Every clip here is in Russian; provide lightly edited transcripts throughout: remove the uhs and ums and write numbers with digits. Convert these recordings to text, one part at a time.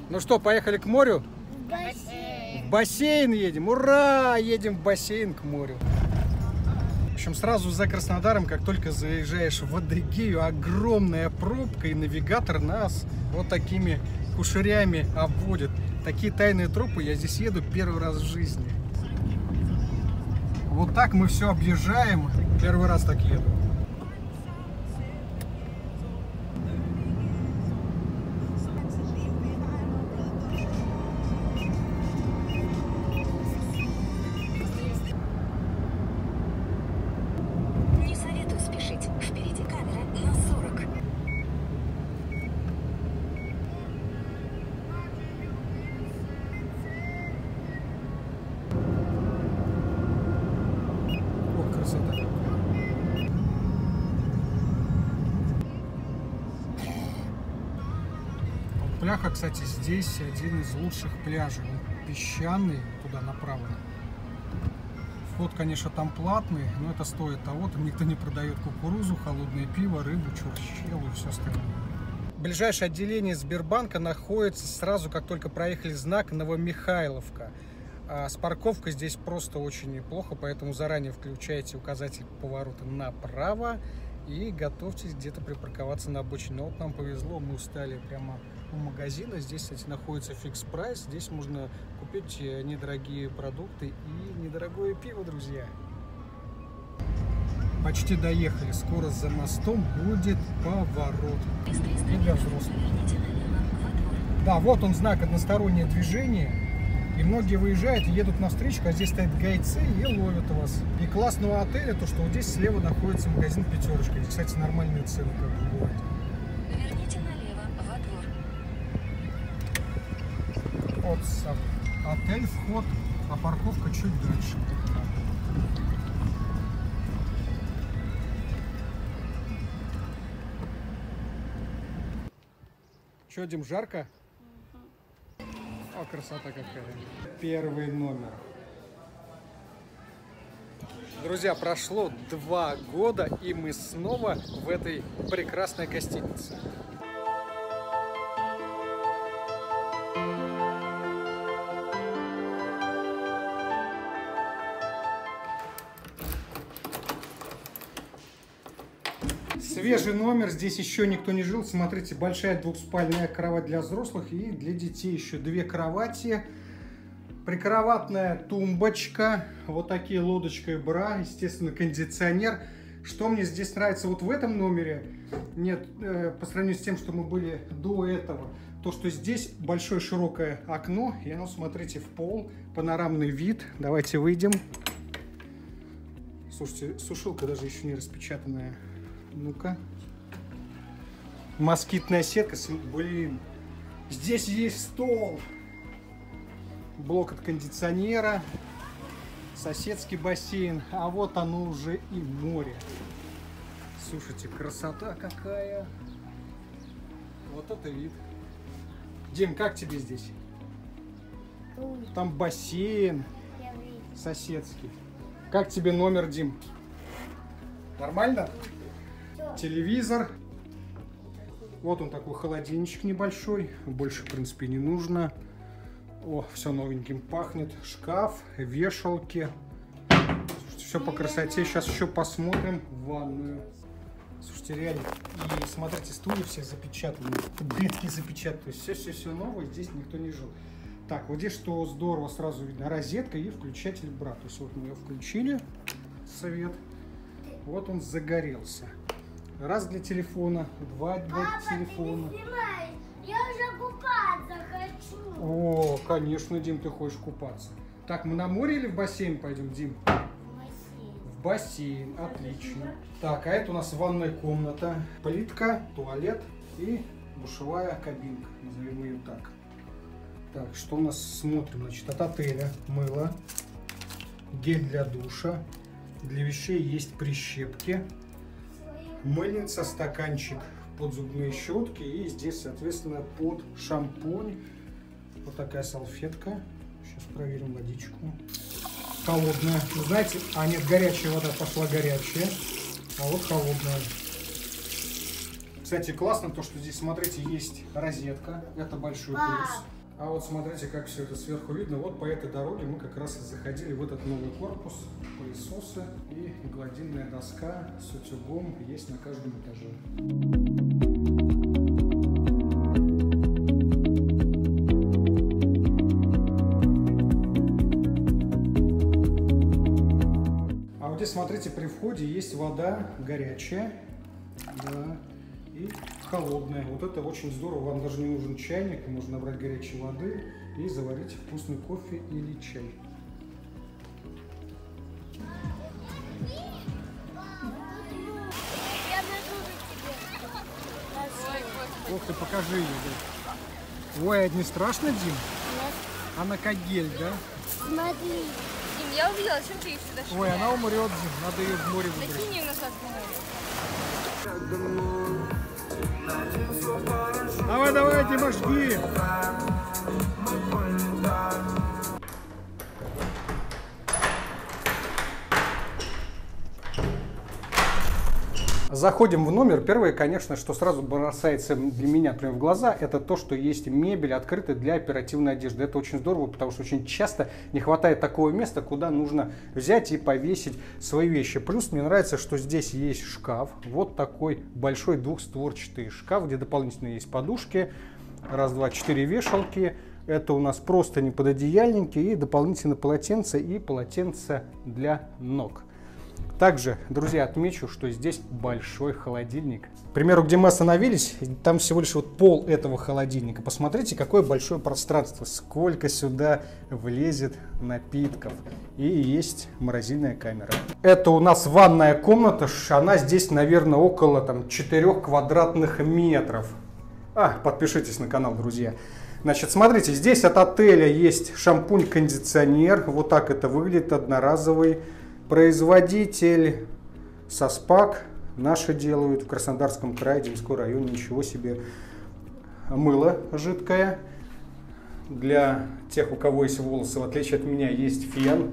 Ну что, поехали к морю? В бассейн. В бассейн едем. Ура! Едем в бассейн к морю. В общем, сразу за Краснодаром, как только заезжаешь в Адыгею, огромная пробка, и навигатор нас вот такими кушерями обводит. Такие тайные тропы я здесь еду первый раз в жизни. Вот так мы все объезжаем. Первый раз так еду. Не советую спешить. Впереди камера на 40. Вот красота. Пляха, кстати, здесь один из лучших пляжей. Он песчаный, туда направо. Вход, конечно, там платный, но это стоит того. Там никто не продает кукурузу, холодное пиво, рыбу, чурчхелу и все остальное. Ближайшее отделение Сбербанка находится сразу, как только проехали знак Новомихайловка. А с парковкой здесь просто очень неплохо, поэтому заранее включайте указатель поворота направо и готовьтесь где-то припарковаться на обочине. Но вот нам повезло, мы устали прямо у магазина. Здесь, кстати, находится фикс прайс. Здесь можно купить недорогие продукты и недорогое пиво, друзья. Почти доехали. Скоро за мостом будет поворот. И для взрослых. Да, вот он знак одностороннее движение. И многие выезжают и едут навстречу, а здесь стоят гайцы и ловят вас. И классного отеля, то что вот здесь слева находится магазин «Пятерочка». Здесь, кстати, нормальные цены, как в городе. Поверните налево, во двор. Вот сам отель, вход, а парковка чуть дальше. Че, Дим, жарко? О, красота какая. Первый номер. Друзья, прошло 2 года, и мы снова в этой прекрасной гостинице. Свежий номер, здесь еще никто не жил. Смотрите, большая двухспальная кровать для взрослых и для детей еще 2 кровати. Прикроватная тумбочка, вот такие лодочка и бра, естественно, кондиционер. Что мне здесь нравится вот в этом номере, нет, по сравнению с тем, что мы были до этого, то, что здесь большое широкое окно, и оно, смотрите, в пол, панорамный вид. Давайте выйдем. Слушайте, сушилка даже еще не распечатанная. Ну-ка. Москитная сетка. Блин. Здесь есть стол. Блок от кондиционера. Соседский бассейн. А вот оно уже и море. Слушайте, красота какая. Вот это вид. Дим, как тебе здесь? Там бассейн. Соседский. Как тебе номер, Дим? Нормально? Телевизор. Вот он такой холодильничек небольшой. Больше, в принципе, не нужно. О, все новеньким пахнет. Шкаф, вешалки. Слушайте, все по красоте. Сейчас еще посмотрим ванную. Слушайте, реально. И смотрите, стулья все запечатаны. Таблетки запечатаны. То есть все новое. Здесь никто не жил. Так, вот здесь что здорово, сразу видно. Розетка и включатель бра. То есть вот мы ее включили. Свет. Вот он загорелся. Раз для телефона, 2 для телефона. Я уже купаться хочу. О, конечно, Дим, ты хочешь купаться. Так, мы на море или в бассейн пойдем, Дим? В бассейн, отлично. Так, а это у нас ванная комната, плитка, туалет и душевая кабинка, назовем ее так. Так, что у нас смотрим? Значит, от отеля мыло, гель для душа, для вещей есть прищепки. Мыльница, стаканчик под зубные щетки и здесь, соответственно, под шампунь. Вот такая салфетка. Сейчас проверим водичку. Холодная. Знаете, а нет, горячая вода пошла горячая, а вот холодная. Кстати, классно то, что здесь, смотрите, есть розетка. Это большой плюс. А вот смотрите, как все это сверху видно. Вот по этой дороге мы как раз и заходили в этот новый корпус. Пылесосы и гладильная доска с утюгом есть на каждом этаже. А вот здесь, смотрите, при входе есть вода горячая, да, и холодная. Вот это очень здорово. Вам даже не нужен чайник, можно набрать горячей воды и заварить вкусный кофе или чай. Я найду тебе. Ох ты, покажи ее, да. Ой, это не страшно, Дим? Нет. Она как гель, да? Смотри. Дим, я увидела, чем ты их сюда шли? Ой, она умрет, Дим, надо ее в море выбросить. Закинь ее назад в море. Давай, давай, Дима, жги! Заходим в номер. Первое, конечно, что сразу бросается для меня прямо в глаза, это то, что есть мебель открытая для оперативной одежды. Это очень здорово, потому что очень часто не хватает такого места, куда нужно взять и повесить свои вещи. Плюс мне нравится, что здесь есть шкаф. Вот такой большой двухстворчатый шкаф, где дополнительно есть подушки. Раз, два, 4 вешалки. Это у нас просто не пододеяльники и дополнительно полотенце и полотенце для ног. Также, друзья, отмечу, что здесь большой холодильник. К примеру, где мы остановились, там всего лишь вот пол этого холодильника. Посмотрите, какое большое пространство, сколько сюда влезет напитков. И есть морозильная камера. Это у нас ванная комната, она здесь, наверное, около 4 квадратных метров. Подпишитесь на канал, друзья. Значит, смотрите, здесь от отеля есть шампунь-кондиционер. Вот так это выглядит, одноразовый. Производитель Соспак, наши делают в Краснодарском крае, Демской районе, ничего себе. Мыло жидкое. Для тех, у кого есть волосы, в отличие от меня, есть фен.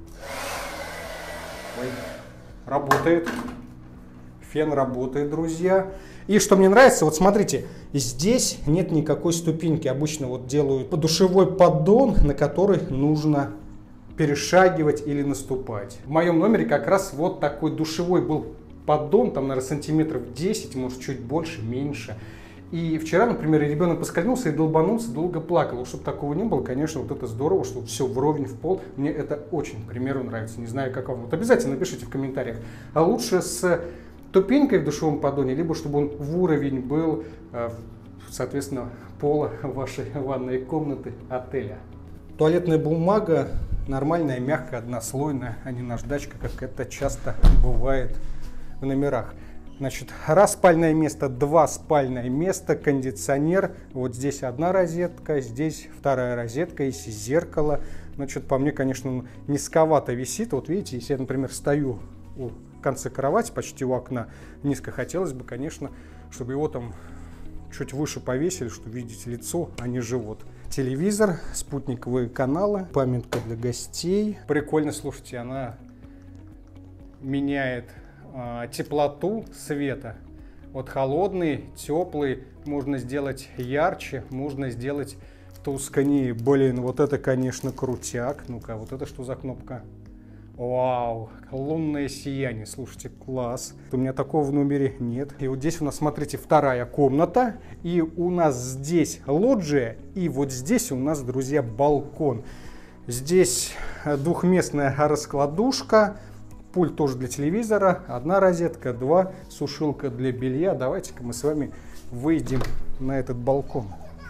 Работает. Фен работает, друзья. И что мне нравится, вот смотрите, здесь нет никакой ступеньки. Обычно вот делают душевой поддон, на который нужно перешагивать или наступать. В моем номере как раз вот такой душевой был поддон, там, наверное, сантиметров 10, может, чуть больше, меньше. И вчера, например, ребенок поскользнулся и долбанулся, долго плакал. Чтобы такого не было, конечно, вот это здорово, что все вровень в пол. Мне это очень, к примеру, нравится. Не знаю, как вам. Вот обязательно напишите в комментариях. А лучше с ступенькой в душевом поддоне, либо чтобы он в уровень был, соответственно, пола вашей ванной комнаты отеля. Туалетная бумага нормальная, мягкая, однослойная, а не наждачка, как это часто бывает в номерах. Значит, раз спальное место, два спальное место, кондиционер. Вот здесь одна розетка, здесь вторая розетка, есть зеркало. Значит, по мне, конечно, низковато висит. Вот видите, если я, например, стою у конца кровати, почти у окна, низко, хотелось бы, конечно, чтобы его там чуть выше повесили, чтобы видеть лицо, а не живот. Телевизор, спутниковые каналы, памятка для гостей. Прикольно, слушайте, она меняет теплоту света. Вот холодный, теплый, можно сделать ярче, можно сделать тускнее. Блин, вот это, конечно, крутяк. Ну-ка, вот это что за кнопка? Вау, лунное сияние, слушайте, класс. У меня такого в номере нет. И вот здесь у нас, смотрите, вторая комната. И у нас здесь лоджия. И вот здесь у нас, друзья, балкон. Здесь двухместная раскладушка. Пульт тоже для телевизора. Одна розетка, два, сушилка для белья. Давайте-ка мы с вами выйдем на этот балкон.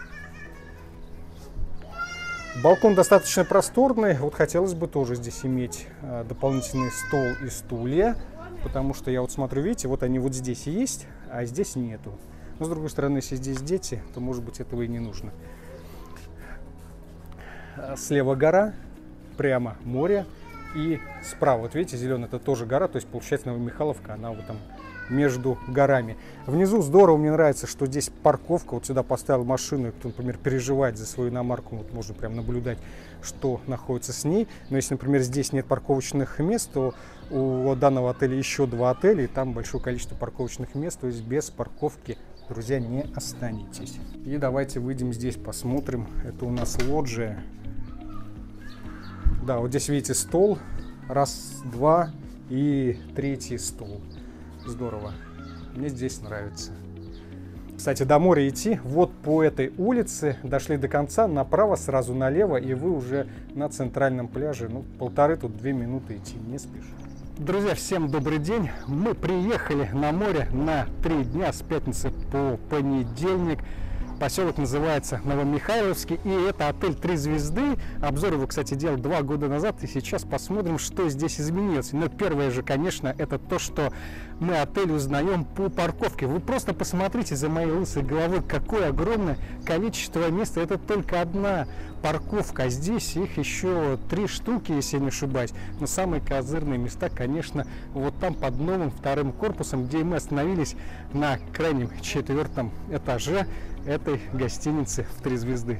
Балкон достаточно просторный, вот хотелось бы тоже здесь иметь дополнительный стол и стулья, потому что я вот смотрю, видите, вот они вот здесь есть, а здесь нету. Но с другой стороны, если здесь дети, то может быть этого и не нужно. Слева гора, прямо море, и справа, вот видите, зеленый, это тоже гора, то есть получается Новомихайловка, она вот там между горами. Внизу здорово, мне нравится, что здесь парковка. Вот сюда поставил машину, и кто, например, переживает за свою иномарку, вот можно прям наблюдать, что находится с ней. Но если, например, здесь нет парковочных мест, то у данного отеля еще два отеля, и там большое количество парковочных мест, то есть без парковки друзья, не останетесь. И давайте выйдем здесь, посмотрим. Это у нас лоджия. Да, вот здесь видите стол. Раз, два и третий стол. Здорово. Мне здесь нравится. Кстати, до моря идти вот по этой улице, дошли до конца, направо, сразу налево, и вы уже на центральном пляже. Ну, 1,5-2 минуты идти, не спешите. Друзья, всем добрый день. Мы приехали на море на 3 дня, с пятницы по понедельник. Поселок называется Новомихайловский, и это отель 3 звезды. Обзор его, кстати, делал 2 года назад, и сейчас посмотрим, что здесь изменилось. Но первое же, конечно, это то, что мы отель узнаем по парковке. Вы просто посмотрите за моей лысой головой, какое огромное количество мест. Это только одна парковка, а здесь их еще 3 штуки, если я не ошибаюсь. Но самые козырные места, конечно, вот там под новым 2-м корпусом, где мы остановились на крайнем 4-м этаже этой гостиницы в 3 звезды.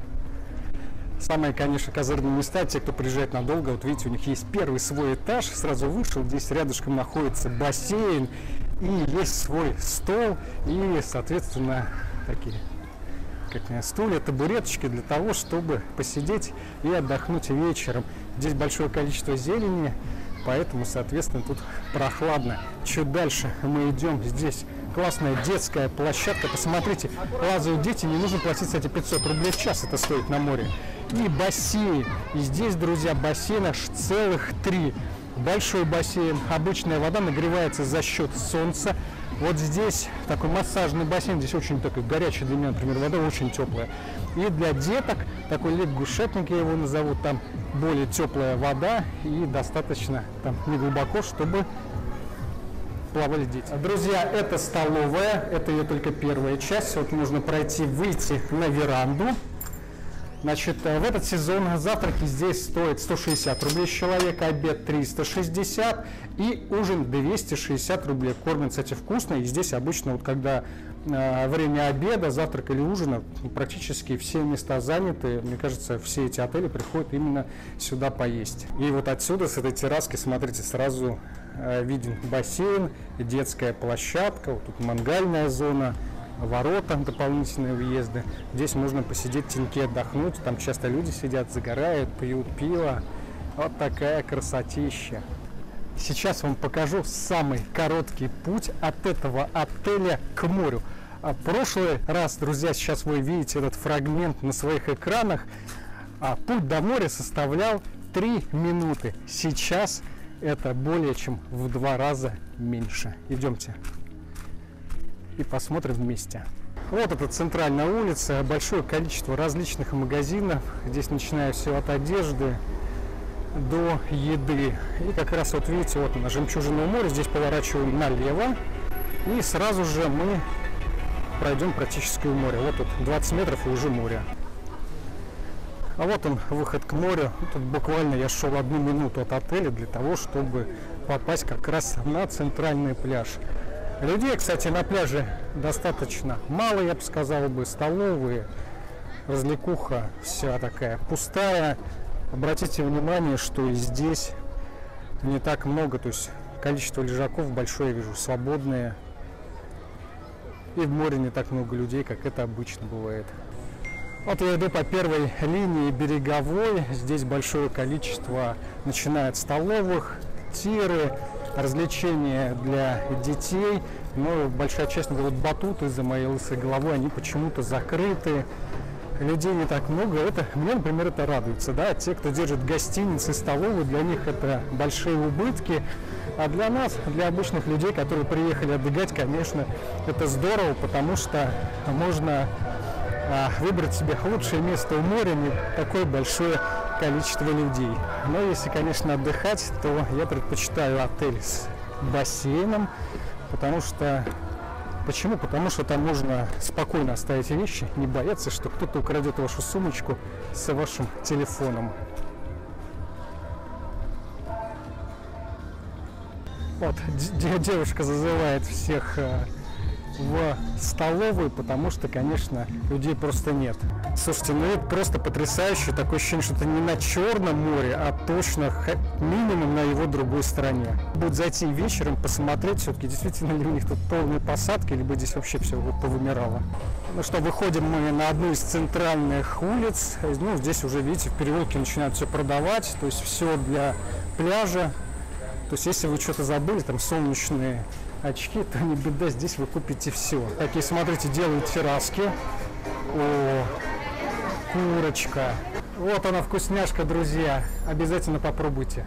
Самые, конечно, козырные места, те, кто приезжает надолго, вот видите, у них есть первый свой этаж, сразу вышел, здесь рядышком находится бассейн, и есть свой стол, и, соответственно, такие стулья, табуреточки для того, чтобы посидеть и отдохнуть вечером. Здесь большое количество зелени, поэтому, соответственно, тут прохладно. Чуть дальше мы идем, здесь классная детская площадка. Посмотрите, лазают дети, не нужно платить, кстати, 500 рублей в час это стоит на море. И бассейн. И здесь, друзья, бассейн аж целых 3. Большой бассейн, обычная вода нагревается за счет солнца. Вот здесь такой массажный бассейн, здесь очень такой горячий для меня, например, вода очень теплая. И для деток такой лягушатник, я его назову, там более теплая вода и достаточно там не глубоко, чтобы плавали дети. Друзья, это столовая, это ее только первая часть. Вот нужно пройти, выйти на веранду. Значит, в этот сезон завтраки здесь стоят 160 рублей с человека, обед 360 и ужин 260 рублей. Кормят, кстати, вкусно. И здесь обычно, вот когда время обеда, завтрака или ужина, практически все места заняты. Мне кажется, все эти отели приходят именно сюда поесть. И вот отсюда, с этой терраски, смотрите, сразу виден бассейн, детская площадка, вот тут мангальная зона, ворота, дополнительные въезды. Здесь можно посидеть в теньке, отдохнуть. Там часто люди сидят, загорают, пьют пиво. Вот такая красотища. Сейчас вам покажу самый короткий путь от этого отеля к морю. А в прошлый раз, друзья, сейчас вы видите этот фрагмент на своих экранах, а путь до моря составлял 3 минуты. Сейчас это более чем в 2 раза меньше. Идемте и посмотрим вместе. Вот это центральная улица, большое количество различных магазинов. Здесь начиная все от одежды до еды. И как раз вот видите, вот на Жемчужинное море, здесь поворачиваем налево, и сразу же мы пройдем практически у моря. Вот тут 20 метров и уже море. А вот он, выход к морю. Тут буквально я шел 1 минуту от отеля для того, чтобы попасть как раз на центральный пляж. Людей, кстати, на пляже достаточно мало, я бы сказал бы. Столовые, развлекуха вся такая пустая. Обратите внимание, что и здесь не так много, то есть количество лежаков большое, я вижу, свободные. И в море не так много людей, как это обычно бывает. Вот я иду по первой линии береговой. Здесь большое количество, начиная от столовых, тиры, развлечения для детей. Но большая часть, вот батуты за моей лысой головой, они почему-то закрыты. Людей не так много. Это, мне, например, это радуется. Да? Те, кто держит гостиницы, столовые, для них это большие убытки. А для нас, для обычных людей, которые приехали отдыхать, конечно, это здорово, потому что можно выбрать себе лучшее место у моря, не такое большое количество людей. Но если, конечно, отдыхать, то я предпочитаю отель с бассейном, потому что... Почему? Потому что там можно спокойно оставить вещи, не бояться, что кто-то украдет вашу сумочку с вашим телефоном. Вот, девушка зазывает всех в столовую, потому что, конечно, людей просто нет. Слушайте, ну это просто потрясающе. Такое ощущение, что это не на Черном море, а точно минимум на его другой стороне. Будет зайти вечером, посмотреть, все-таки действительно ли у них тут полные посадки, либо здесь вообще все повымирало. Ну что, выходим мы на одну из центральных улиц. Ну, здесь уже, видите, в переулке начинают все продавать, то есть все для пляжа. То есть если вы что-то забыли, там солнечные очки, то не беда, здесь вы купите все. Такие, смотрите, делают терраски. О, курочка. Вот она, вкусняшка, друзья. Обязательно попробуйте.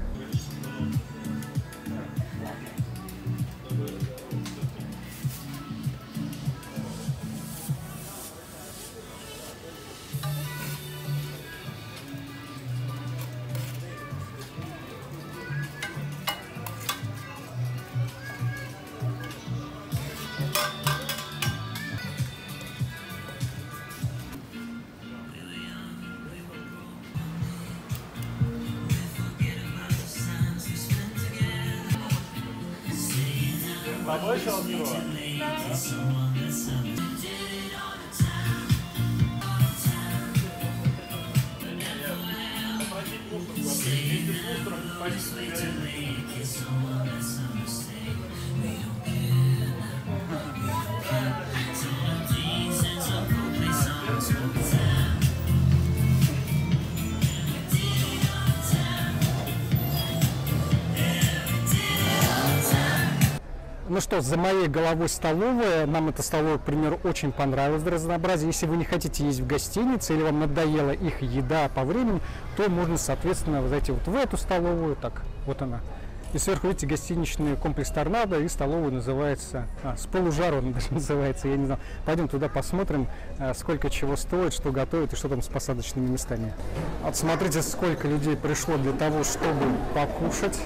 Ну что, за моей головой столовая. Нам эта столовая, к примеру, очень понравилась до разнообразия. Если вы не хотите есть в гостинице или вам надоела их еда по времени, то можно, соответственно, зайти вот в эту столовую. Так, вот она. И сверху, видите, гостиничный комплекс «Торнадо», и столовая называется, с полужару она даже называется, я не знаю. Пойдем туда посмотрим, сколько чего стоит, что готовят и что там с посадочными местами. Вот смотрите, сколько людей пришло для того, чтобы покушать.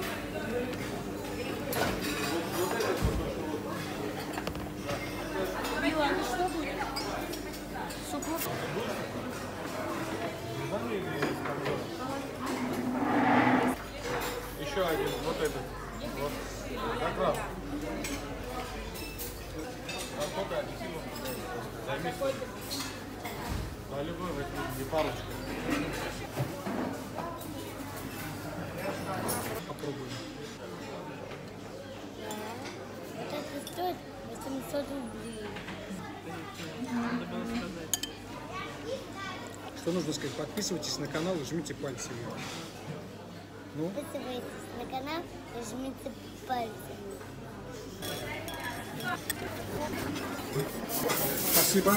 Еще один, вот этот. Вот. Как раз. А сколько апельсинов? Займись. Да, любой возьми, не парочку. Попробуем. Вот это стоит 800 рублей. Надо было сказать. Что нужно сказать? Подписывайтесь на канал и жмите пальцы вверх. Ну? Подписывайтесь на канал и жмите пальцы. Спасибо.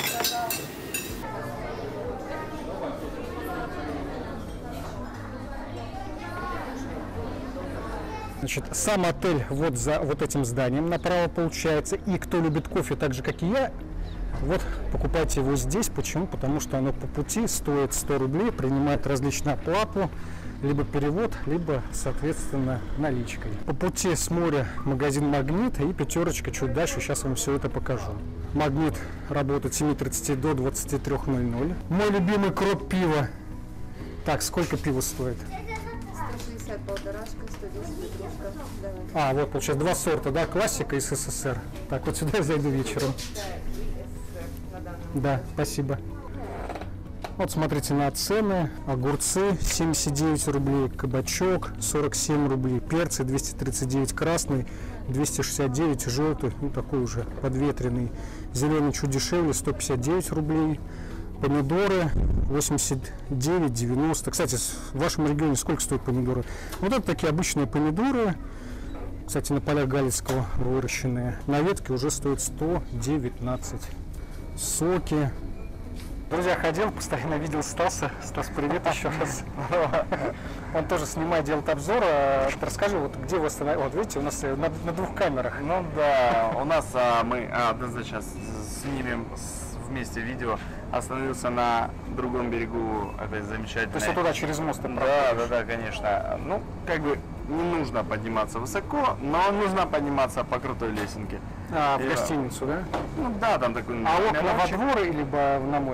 Значит, сам отель вот за вот этим зданием направо получается. И кто любит кофе так же, как и я, вот покупайте его здесь. Почему? Потому что оно по пути стоит 100 рублей, принимает различную оплату, либо перевод, либо, соответственно, наличкой. По пути с моря магазин «Магнит» и пятерочка чуть дальше. Сейчас вам все это покажу. «Магнит» работает с 7:30 до 23:00. Мой любимый кроп пива. Так, сколько пива стоит? 160 полторашка, 110 литрушка. Давай. А, вот, получается, два сорта, да, классика и СССР. Так, вот сюда я зайду вечером. Да, и СССР на данный. Да, спасибо. Вот смотрите на цены. Огурцы 79 рублей, кабачок 47 рублей, перцы 239 красный, 269 желтый, ну такой уже подветренный. Зеленый чуть дешевле, 159 рублей. Помидоры 89,90. Кстати, в вашем регионе сколько стоят помидоры? Вот это такие обычные помидоры. Кстати, на полях Галицкого выращенные. На ветке уже стоит 119. Соки. Друзья, ходил, постоянно видел Стаса. Стас, привет еще раз. Он тоже снимает, делает обзор. Расскажи, вот где вы остановились? Вот видите, у нас на двух камерах. Ну да, у нас мы однозначно снимем вместе видео. Остановился на другом берегу этой замечательной. То есть вот туда через мост? Да, конечно. Ну, как бы не нужно подниматься высоко, но нужно подниматься по крутой лесенке. В гостиницу, да? Ну да, там такой. А окна во двор или на море?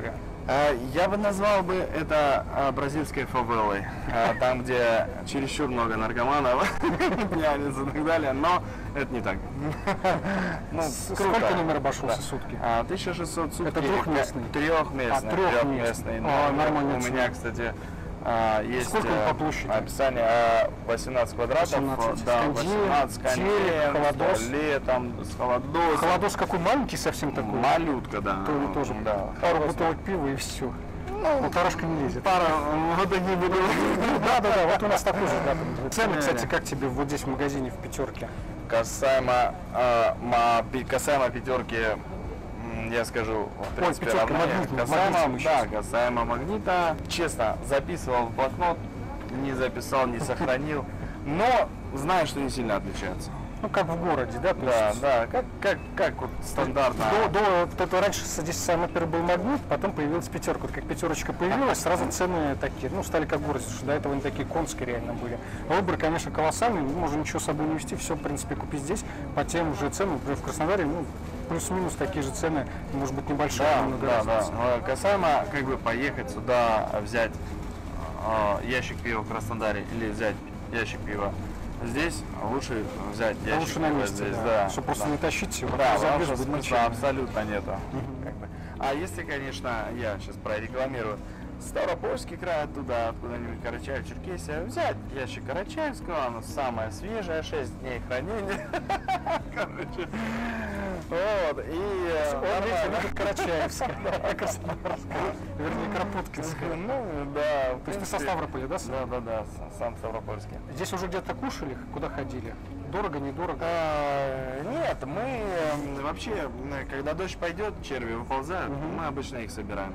Я бы назвал бы это бразильской фавелой, там, где чересчур много наркоманов, пьяниц и так далее, но это не так. Ну, Сколько номер обошелся сутки? 1600 сутки. Это двухместный? Трехместный. Трехместный. Нормально. У меня, кстати, есть сколько по площади? описание 18 квадратов. 18. Да, С 18 кондеем, холодос. с туалетом, с холодосом. Холодос какой маленький совсем такой? Малютка, да. Тоже. Да. Пару бутылок пива и все. Ну, парашка не лезет. Пара, вот не буду. Да, вот у нас такой же. Да. Цены, кстати, как тебе вот здесь в магазине в пятерке? Касаемо пятерки, я скажу, в принципе, пятерка равнее. магнита. Касаемо магнита, честно, записывал в блокнот, не записал, не сохранил, но знаю, что не сильно отличаются. Ну, как в городе, да? Да, как вот стандартно. Это раньше здесь самый первый был магнит, потом появилась пятерка. Вот как пятерочка появилась, сразу цены такие, ну, стали как в городе, что до этого они такие конские реально были. Выбор, конечно, колоссальный, можно ничего с собой не везти, все, в принципе, купить здесь по тем же ценам, например, в Краснодаре, ну, плюс-минус такие же цены, может быть, небольшая немного разница. Касаемо, как бы, поехать сюда, взять ящик пива в Краснодаре или взять ящик пива здесь, лучше взять ящик лучше на пива месте, здесь, да. Чтобы просто не тащить его. Да, потому что смысла абсолютно нету. Как бы. А если, конечно, я сейчас прорекламирую Ставропольский край, оттуда, откуда-нибудь Карачаево-Черкесия, взять ящик Карачаевского, оно самое свежее, 6 дней хранения. Короче, вот, и... Карачаевская, Краснодарская, вернее, Кропоткинская. Ну, да. То есть ты со Ставрополя, да? Да, сам Ставропольский. Здесь уже где-то кушали, куда ходили? Дорого, недорого? Нет, мы вообще, когда дождь пойдет, черви выползают, мы обычно их собираем.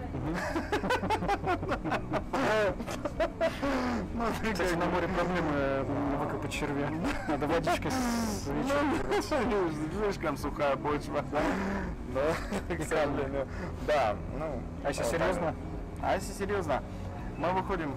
Кстати, на море проблемы выкопать червя. Надо водичкой Слишком сухая почва. Да, к сожалению. Да, ну. А если серьезно? А если серьезно, мы выходим,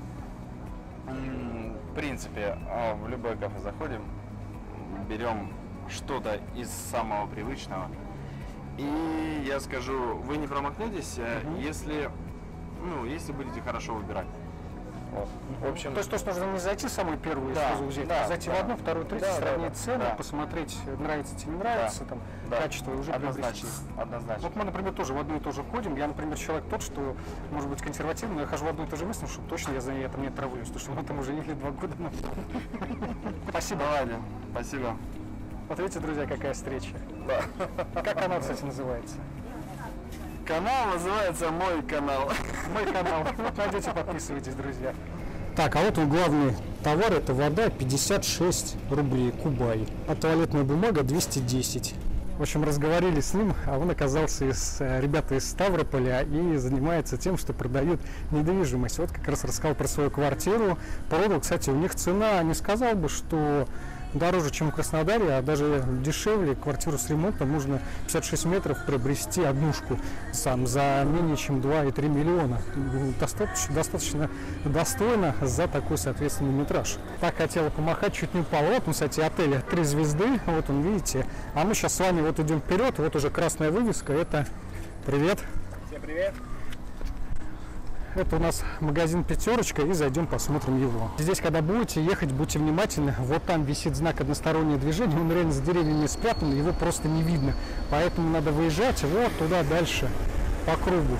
в принципе, в любое кафе заходим, берем что-то из самого привычного. И я скажу, вы не промахнетесь, если будете хорошо выбирать. Вот. В общем, то есть нужно не зайти самую первую и сразу взять, а зайти в одну, вторую, третью, сравнить цены, посмотреть, нравится тебе, не нравится, там, качество и уже приобрести. Однозначно. Вот мы, например, тоже в одно и то же ходим. Я, например, человек тот, что может быть консервативный, но я хожу в одно и то же место, чтобы точно я там не отравлюсь, потому что мы там уже ехали 2 года. Спасибо. Давайте. Спасибо. Вот видите, друзья, какая встреча. Да. Как канал, кстати, называется? Канал называется «Мой канал». Мой канал. Вот найдете, подписывайтесь, друзья. Так, а вот он главный товар, это вода, 56 рублей, Кубай. А туалетная бумага 210. В общем, разговорили с ним, а он оказался ребята из Ставрополя и занимается тем, что продают недвижимость. Вот как раз рассказал про свою квартиру. Продал, кстати, у них цена, не сказал бы, что дороже, чем в Краснодаре, а даже дешевле. Квартиру с ремонтом можно 56 метров приобрести однушку сам за менее чем 2,3 миллиона. Достаточно достойно за такой, соответственно, метраж. Так хотела помахать, чуть не упал. Вот он, кстати, отель 3 звезды, вот он, видите. А мы сейчас с вами вот идем вперед, вот уже красная вывеска, это привет. Всем привет. Это у нас магазин «Пятерочка», и зайдем посмотрим его. Здесь, когда будете ехать, будьте внимательны. Вот там висит знак «Одностороннее движение», он реально за деревьями спрятан, его просто не видно. Поэтому надо выезжать вот туда дальше, по кругу.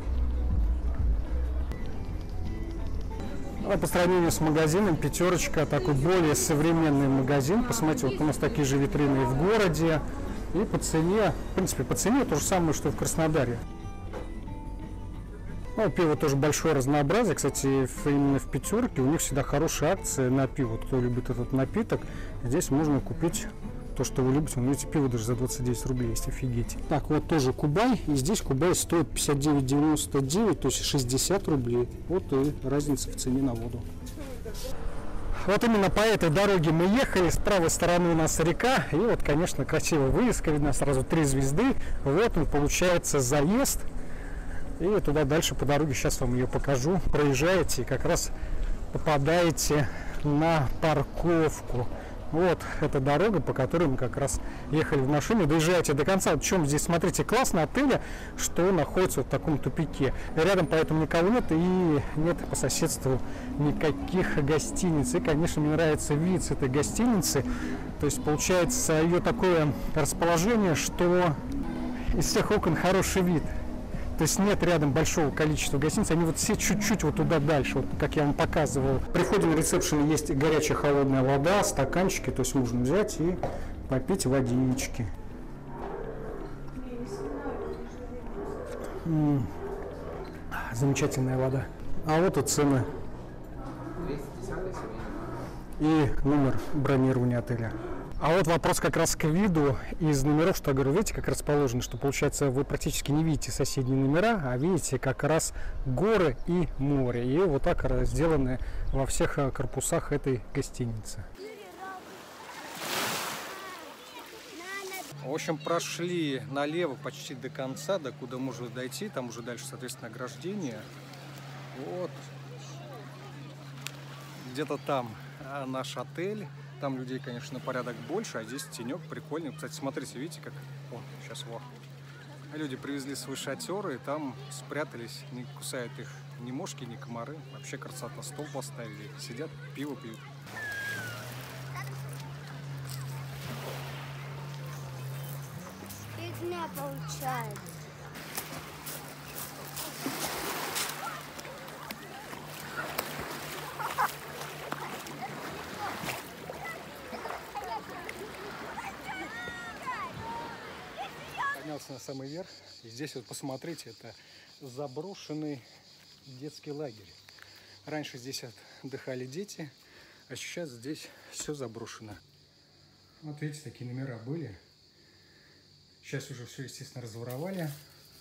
А по сравнению с магазином «Пятерочка» такой более современный магазин. Посмотрите, вот у нас такие же витрины и в городе. И по цене, в принципе, по цене то же самое, что и в Краснодаре. Ну, пиво тоже большое разнообразие. Кстати, именно в «Пятерке» у них всегда хорошие акции на пиво. Кто любит этот напиток, здесь можно купить то, что вы любите. Видите, пиво даже за 29 рублей, есть, офигеть. Так, вот тоже Кубай. И здесь Кубай стоит 59,99, то есть 60 рублей. Вот и разница в цене на воду. Вот именно по этой дороге мы ехали. С правой стороны у нас река. И вот, конечно, красивая вывеска. Видно сразу 3 звезды. Вот он, получается, заезд. И туда дальше по дороге, сейчас вам ее покажу. Проезжаете и как раз попадаете на парковку. Вот эта дорога, по которой мы как раз ехали в машине. Доезжаете до конца. Вот в чем здесь, смотрите, классно отеля, что находится вот в таком тупике. Рядом поэтому никого нет, и нет по соседству никаких гостиниц. И, конечно, мне нравится вид с этой гостиницы. То есть, получается, ее такое расположение, что из всех окон хороший вид. То есть нет рядом большого количества гостиниц, они вот все чуть-чуть вот туда дальше, вот как я вам показывал. При входе на ресепшн есть горячая холодная вода, стаканчики, то есть можно взять и попить водички. Замечательная вода. А вот и цены. И номер бронирования отеля. А вот вопрос как раз к виду из номеров, что я говорю, видите, как расположено, что получается вы практически не видите соседние номера, а видите как раз горы и море. И вот так сделаны во всех корпусах этой гостиницы. В общем, прошли налево почти до конца, до куда можно дойти, там уже дальше, соответственно, ограждение. Вот. Где-то там наш отель. Там людей, конечно, на порядок больше, а здесь тенек прикольный. Кстати, смотрите, видите, как... О, сейчас вот. Люди привезли свои шатеры и там спрятались. Не кусают их ни мошки, ни комары. Вообще красота. Стол поставили. Сидят, пиво пьют. Фигня получается. Поднялся на самый верх. И здесь вот посмотрите, это заброшенный детский лагерь. Раньше здесь отдыхали дети, а сейчас здесь все заброшено. Вот видите, такие номера были. Сейчас уже все, естественно, разворовали.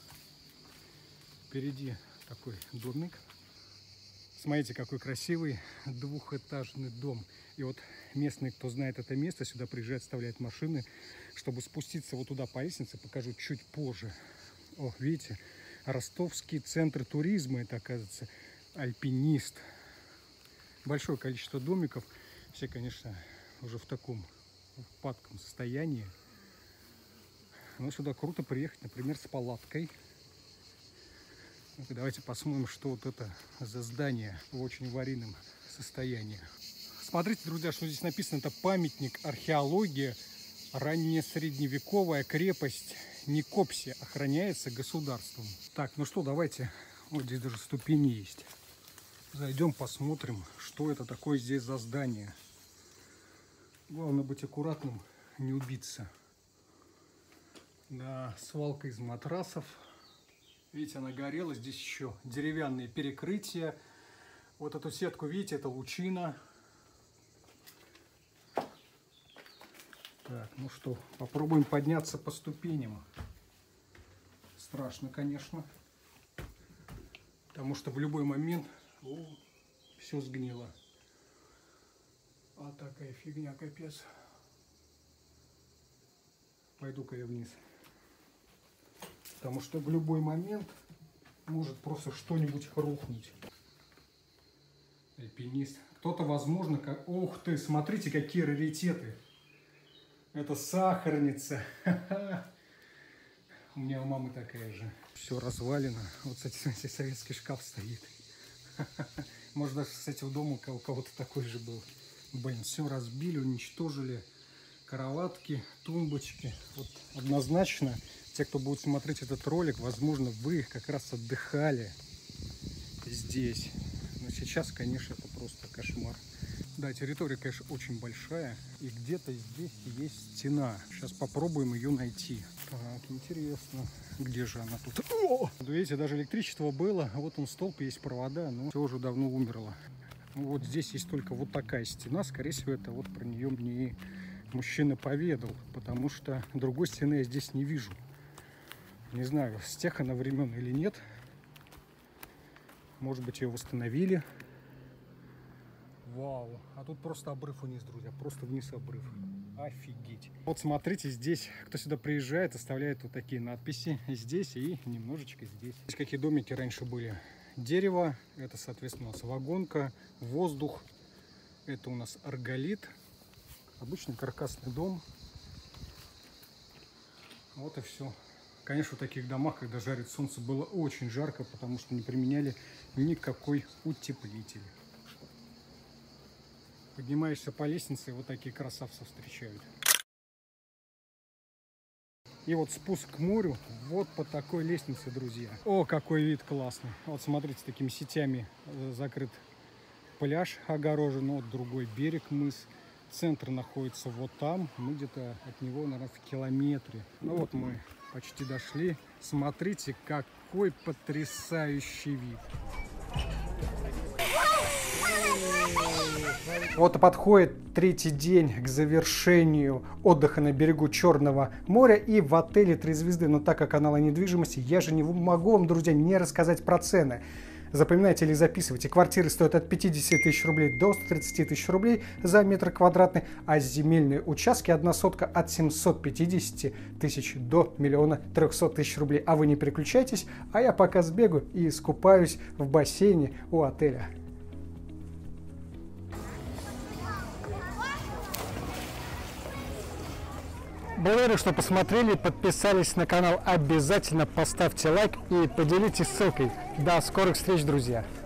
Впереди такой домик. Смотрите, какой красивый двухэтажный дом. И вот местные, кто знает это место, сюда приезжают, оставляют машины, чтобы спуститься вот туда по лестнице, покажу чуть позже. О, видите, Ростовский центр туризма, это, оказывается, Альпинист. Большое количество домиков. Все, конечно, уже в таком упадком состоянии. Но сюда круто приехать, например, с палаткой. Давайте посмотрим, что вот это за здание в очень аварийном состоянии. Смотрите, друзья, что здесь написано. Это памятник археологии, раннесредневековая крепость Никопсия, охраняется государством. Так, ну что, давайте. Вот здесь даже ступени есть. Зайдем, посмотрим, что это такое здесь за здание. Главное быть аккуратным, не убиться. Да, свалка из матрасов. Видите, она горела. Здесь еще деревянные перекрытия. Вот эту сетку, видите, это лучина. Так, ну что, попробуем подняться по ступеням. Страшно, конечно. Потому что в любой момент все сгнило. А такая фигня, капец. Пойду-ка я вниз. Потому что в любой момент может просто что-нибудь рухнуть. Альпинист. Кто-то, возможно, как... Ух ты, смотрите, какие раритеты. Это сахарница. У меня у мамы такая же. Все развалено. Вот, кстати, советский шкаф стоит. Может, даже, кстати, у дома у кого-то такой же был. Блин, все разбили, уничтожили. Кроватки, тумбочки. Вот однозначно, те, кто будет смотреть этот ролик, возможно, вы как раз отдыхали здесь. Но сейчас, конечно, это просто кошмар. Да, территория, конечно, очень большая. И где-то здесь есть стена. Сейчас попробуем ее найти. Так, интересно. Где же она тут? О! Видите, даже электричество было. Вот он, столб, есть провода, но все уже давно умерло. Вот здесь есть только вот такая стена. Скорее всего, это вот про нее мне мужчина поведал. Потому что другой стены я здесь не вижу. Не знаю, с тех она времен или нет. Может быть, ее восстановили. Вау, а тут просто обрыв вниз, друзья, просто вниз обрыв. Офигеть. Вот смотрите, здесь, кто сюда приезжает, оставляет вот такие надписи здесь и немножечко здесь. Здесь какие домики раньше были. Дерево, это, соответственно, у нас вагонка, воздух, это у нас арголит. Обычный каркасный дом. Вот и все. Конечно, в таких домах, когда жарит солнце, было очень жарко, потому что не применяли никакой утеплитель. Поднимаешься по лестнице, и вот такие красавцы встречают. И вот спуск к морю вот по такой лестнице, друзья. О, какой вид классный. Вот смотрите, такими сетями закрыт пляж, огорожен, вот другой берег, мыс. Центр находится вот там, мы где-то от него, наверное, в километре. Ну вот мы почти дошли. Смотрите, какой потрясающий вид. Вот и подходит третий день к завершению отдыха на берегу Черного моря и в отеле 3 звезды. Но так как канал о недвижимости, я же не могу вам, друзья, не рассказать про цены. Запоминайте или записывайте. Квартиры стоят от 50 тысяч рублей до 130 тысяч рублей за метр квадратный, а земельные участки 1 сотка от 750 тысяч до 1 300 000 рублей. А вы не переключайтесь, а я пока сбегаю и искупаюсь в бассейне у отеля. Благодарю, что посмотрели, подписались на канал. Обязательно поставьте лайк и поделитесь ссылкой. До скорых встреч, друзья!